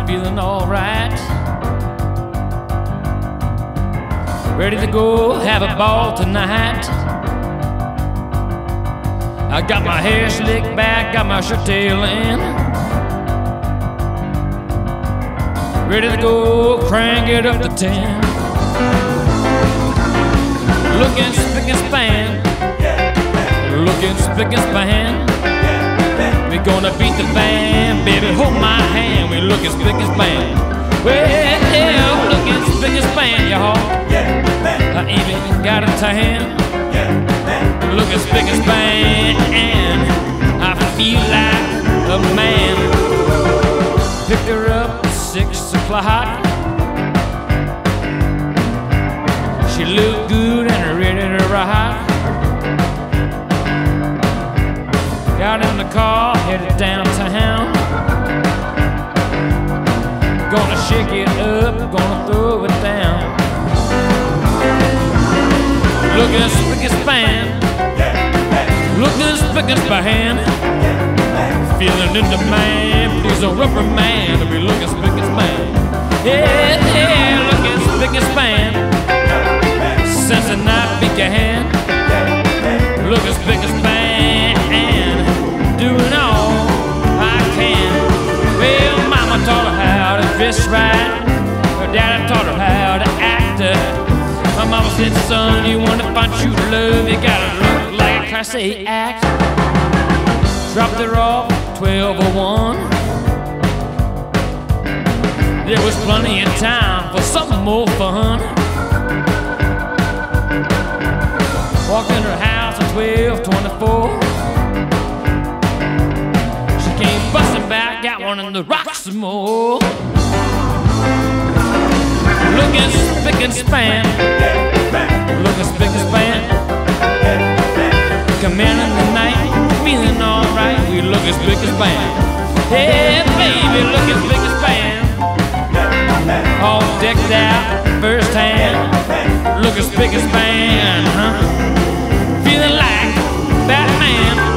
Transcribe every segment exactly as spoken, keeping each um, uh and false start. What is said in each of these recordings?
feeling alright. Ready to go have a ball tonight. I got my hair slicked back, got my shirt tail in. Ready to go crank it up to ten. Looking spick and span, looking spick and span. We're gonna beat the band, baby, hold my hand. We're looking spick and span. Well, looking spick and span, y'all. I ain't even got a tan. Looking spick and span, and I feel like a man. Picked her up at six o'clock. She looked good and ready to rock. Got in the car, headed downtown. Gonna shake it up, gonna throw it down. Looking spick and span, looking spick and span. Feeling in demand, please don't reprimand. We looking spick and span. Yeah, yeah, looking spick and span. Since the night began, looking spick and span, doing all I can. Well, mama taught her how to dress right. Her daddy taught her how to act. My mama said, son, you want to find true love, you gotta look like a class A act. Dropped her off twelve oh one. There was plenty of time for something more fun. Walked in her house at twelve twenty-four. She came busting back, got one in the rock some more. Looking spick and span, looking spick and span. Come in in the night, feeling alright. We looking spick and span. Hey baby, looking spick and span. All decked out, first hand. Looking spick and span, huh? Feeling like Batman.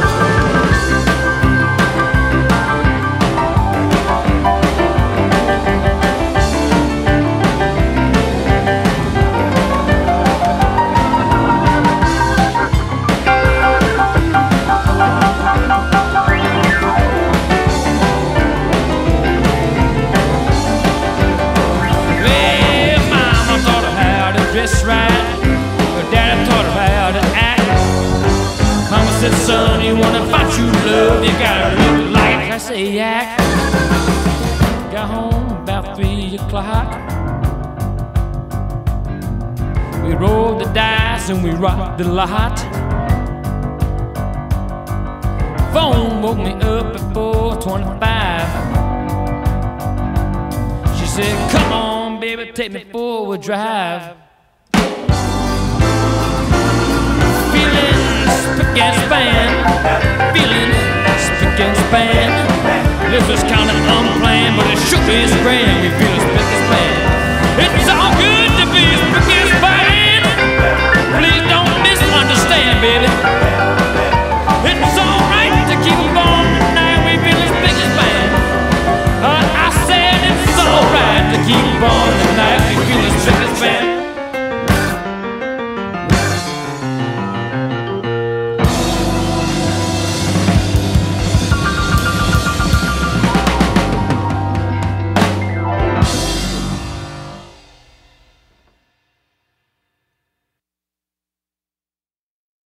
Right, her daddy taught her how to act. Mama said, son, you wanna find true love, you gotta look like I say act. Got home about three o'clock. We rolled the dice and we rocked the lot. Phone woke me up at four twenty-five. She said, come on, baby, take me for a drive. Spick and span, feeling spick and span. This was kinda unplanned, but it sure is grand. We feeling